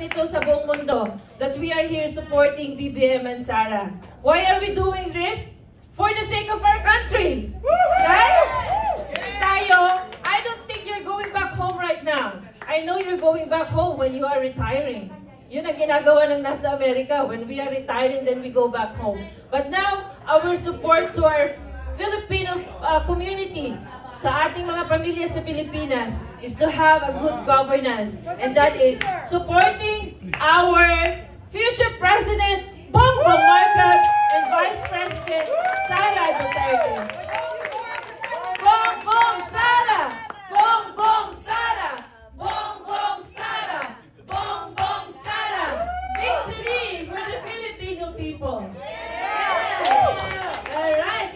ganito sa buong mundo, that we are here supporting BBM and Sara. Why are we doing this? For the sake of our country. Right? Tayo, I don't think you're going back home right now. I know you're going back home when you are retiring. Yun ang ginagawa ng nasa Amerika. When we are retiring, then we go back home. But now, our support to our Filipino community, sa ating mga pamilya sa Pilipinas, is to have a good governance. And that is supporting our future President, Bongbong Marcos, and Vice President, Sara Duterte. Bongbong Sara! Bongbong Sara! Bongbong Sara! Bongbong Sara! Victory for the Filipino people! Yes! Alright!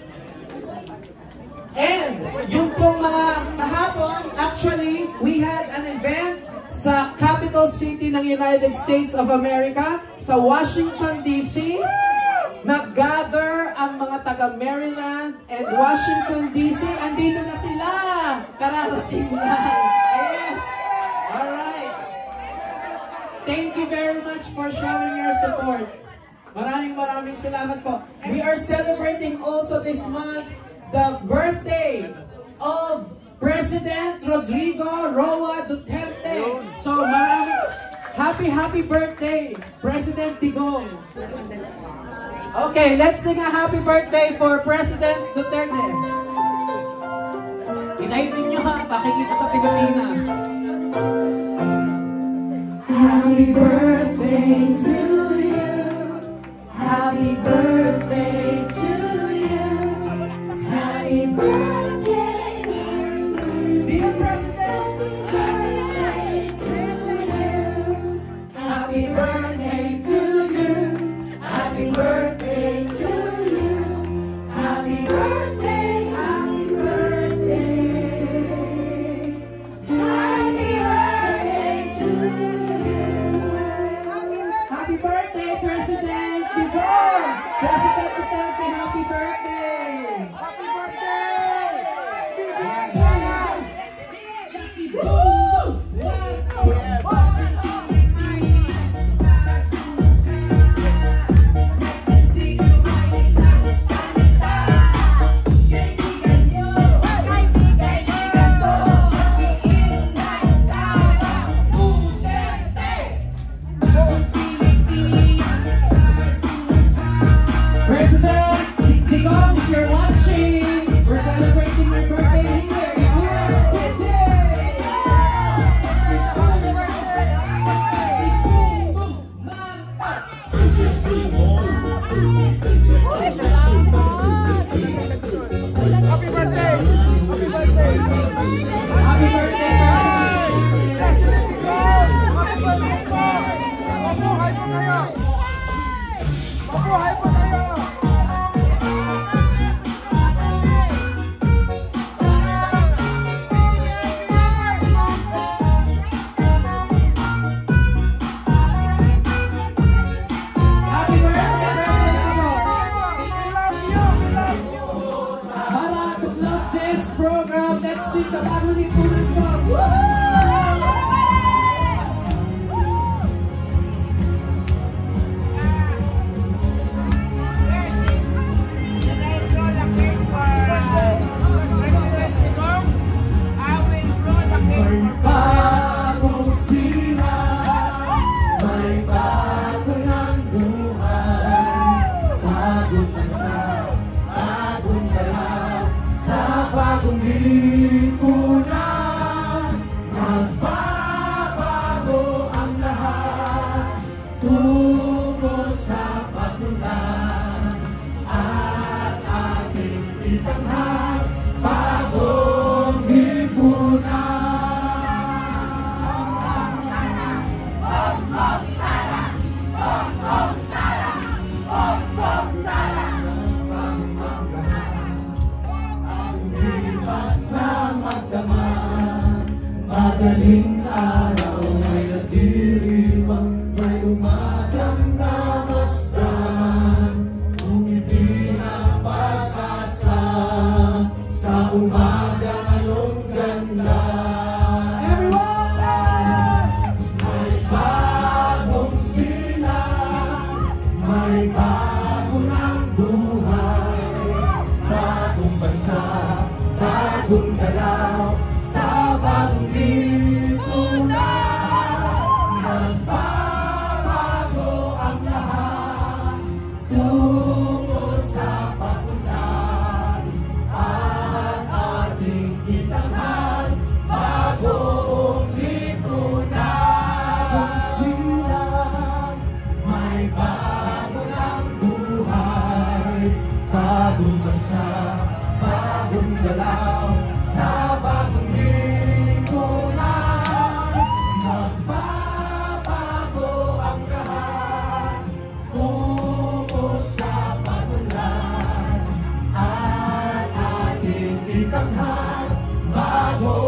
And yung pong mga kahapon, actually, we had an event sa capital city ng United States of America, sa Washington, D.C. Nag-gather ang mga taga-Maryland and Washington, D.C. Andito na sila! Kararating lang! Yes! Alright! Thank you very much for showing your support. Maraming salamat po. We are celebrating also this month the birthday of President Rodrigo Roa Duterte. So happy birthday, President Digong. Okay, let's sing a happy birthday for President Duterte. Ilike niyo ha, makikita sa Pilipinas. Happy birthday to you. Happy birthday to you. Happy birthday, dear President. Happy birthday to you. Happy birthday to you. Happy birthday, happy birthday. Happy birthday to you. Happy birthday, President Digong. President Duterte, happy birthday. Happy birthday. Jesse Boom. Program, let's sing the bago ni Punan song. May bagong sila, may bago ng buhay, bagong bansa, bagong galaw, sa bagong lipunan, magbabago ang lahat, tungo sa pagmulan, at ating itanghal, bagong lipunan. Bongbong Sara! Bongbong Sara! Bongbong Sara! Basta magdamag, madaling araw ay nadiriwang, may umagang namasdan, kung hindi na pag-asa, sa umaga anong ganda. Everyone! May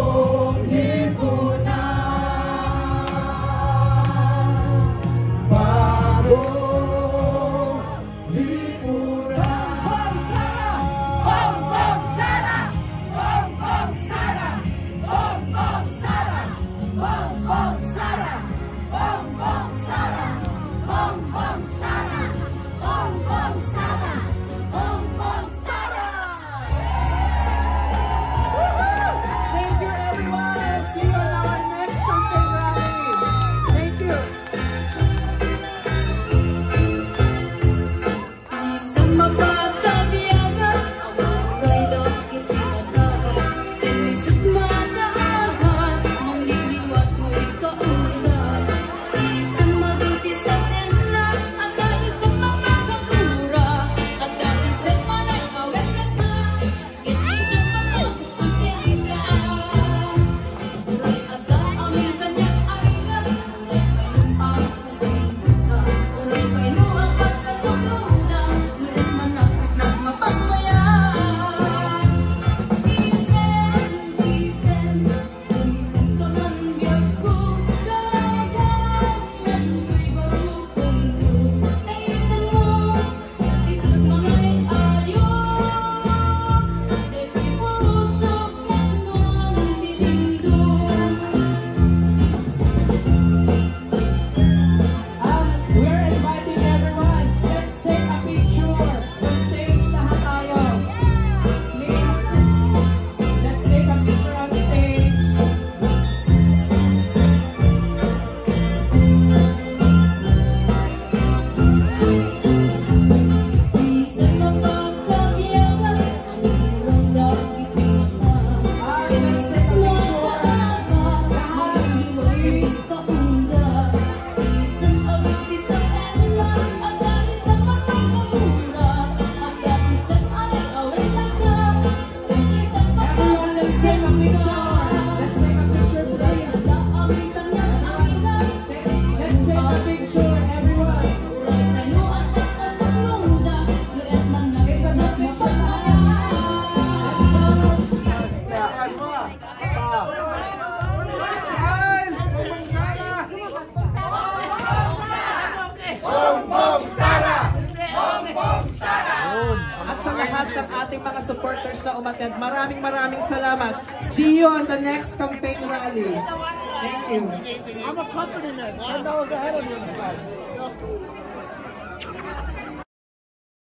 ng ating mga supporters na umattend. Maraming salamat. See you on the next campaign rally. Thank you. I'm a company man. $10 ahead of you on the side.